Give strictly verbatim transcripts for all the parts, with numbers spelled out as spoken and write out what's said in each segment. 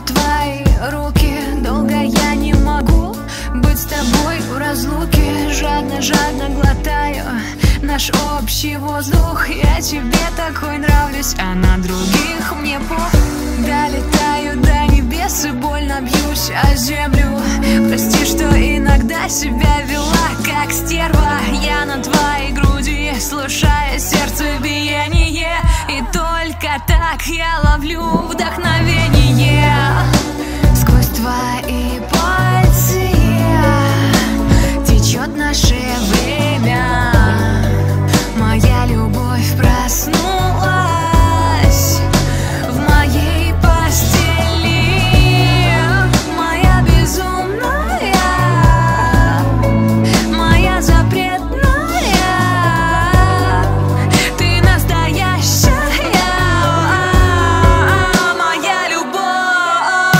твои руки. Долго я не могу быть с тобой в разлуке. Жадно, жадно глотаю наш общий воздух. Я тебе такой нравлюсь, а на других мне пох. Долетаю до небес и больно бьюсь о землю. Прости, что иногда себя вела как стерва. Я на твоей груди, слушая сердцебиение. И только так я ловлю вдохновение. Сквозь твои пальцы течет наше время. Моя любовь проснулась в моей постели. Моя безумная, моя запретная, ты настоящая, моя любовь.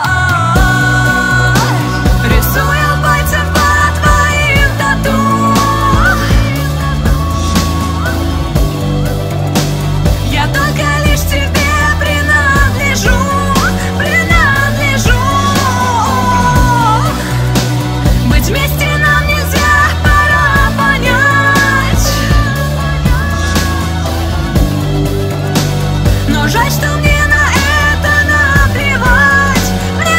Рисую пальцем по твоим тату. Я только лишь тебе принадлежу, принадлежу. Быть вместе нам нельзя, пора понять. Но жаль, что мне на это наплевать, мне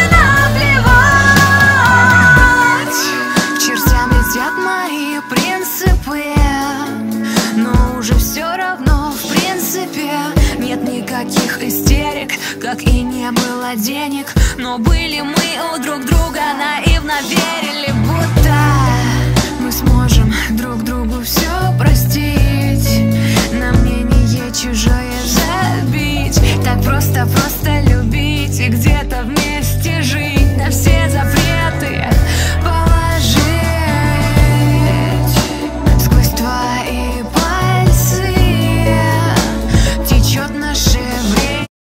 наплевать. К чертям летят мои принципы, но уже все равно, в принципе, нет никаких истерик, как и не было денег. Но были мы у друг друга, наивно верили, будто мы сможем друг другу все простить, на мнение чужое забить. Так просто, просто